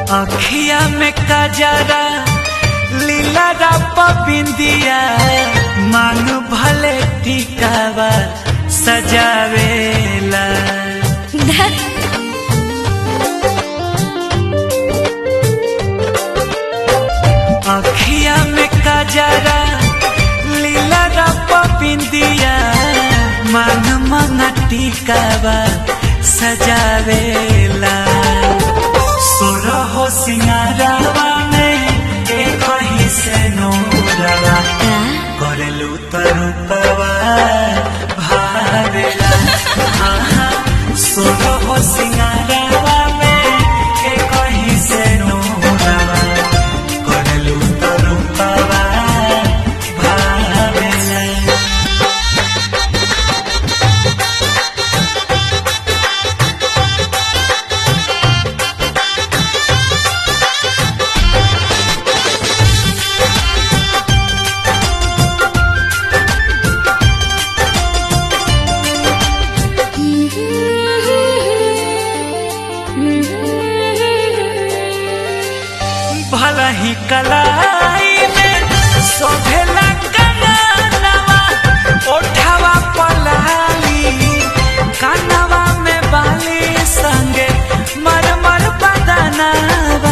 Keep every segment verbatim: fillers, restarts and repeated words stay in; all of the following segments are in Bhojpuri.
अखिया में कजरा लीला रप बिंदिया मांग भले टिकावा सजावेला। अखिया में कजरा लीला रप बिंदिया मांग मन टिकावा सजावेला। सुरहो सिंगारावा में एक ही से नूरवा करलू तरुपवा भावेला। सुरहो सिंगारावा में एक ही से नूरवा करलू तरुपवा भावेला। भला ही कलाई में शोभेला कनवा ओठवा पलाली कनवा में बाली संगे मरमर बदनवा।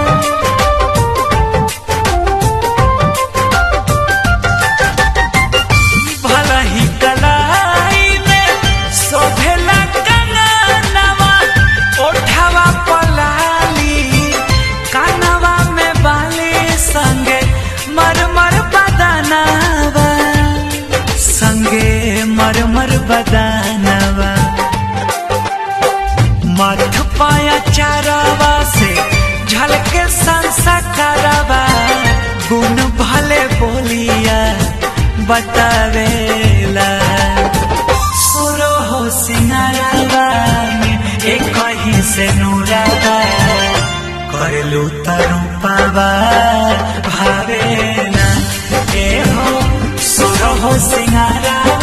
भला ही कलाई में शोभेला कनवा ओठवा पलाली कनवा संगे मरमर बदनवा संगे मरमर बदनवा। मठ पाया चारवा से झलके संस्कारवा गुण भले बोलिया बतावेला। सुरो हो सिंगारवा में एक ही से नूरवा करलू तरुपवा भावेला। ए हो सुरहो सिंगारा